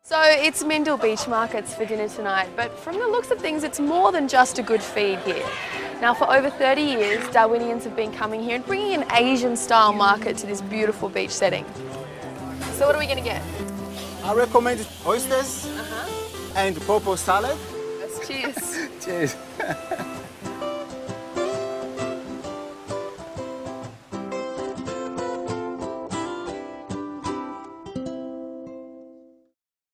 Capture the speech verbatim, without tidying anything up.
So it's Mindil Beach Markets for dinner tonight, but from the looks of things, it's more than just a good feed here. Now, for over thirty years, Darwinians have been coming here and bringing an Asian-style market to this beautiful beach setting. So what are we going to get? I recommend oysters Uh-huh. and purple salad. Let's cheers. Cheers.